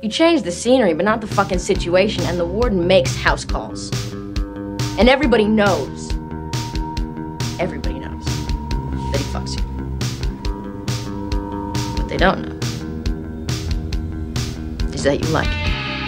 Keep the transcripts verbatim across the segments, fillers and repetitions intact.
You change the scenery, but not the fucking situation, and the warden makes house calls. And everybody knows, everybody knows that he fucks you. What they don't know is that you like it.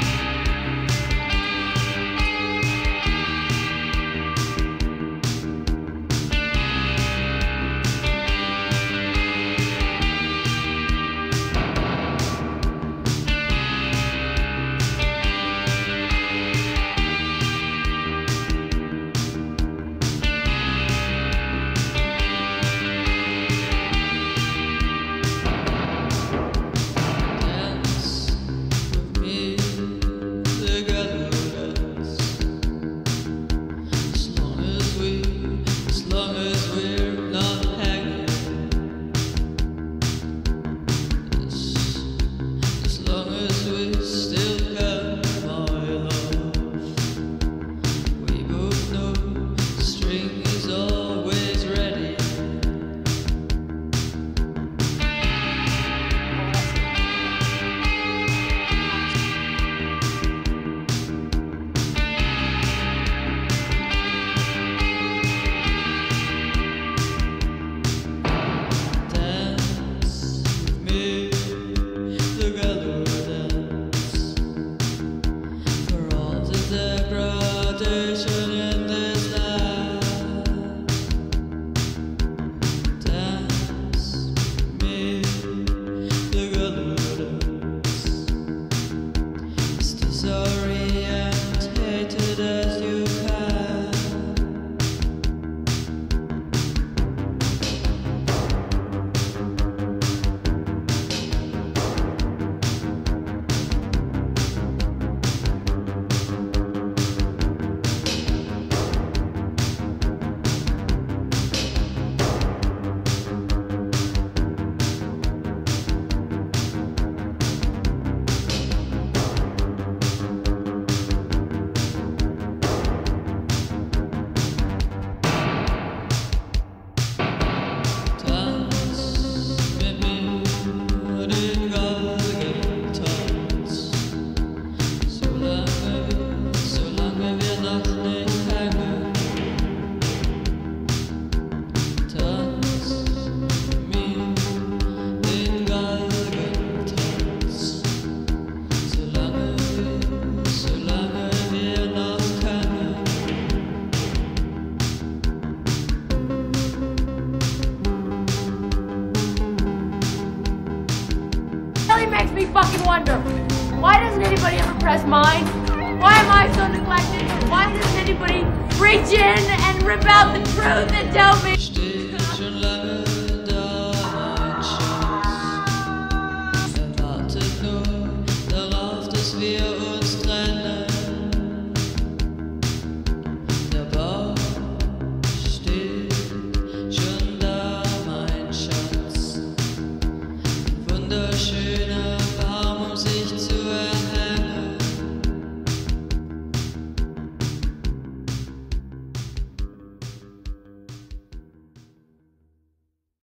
Makes me fucking wonder, why doesn't anybody ever press mine? Why am I so neglected? Why doesn't anybody reach in and rip out the truth and tell me?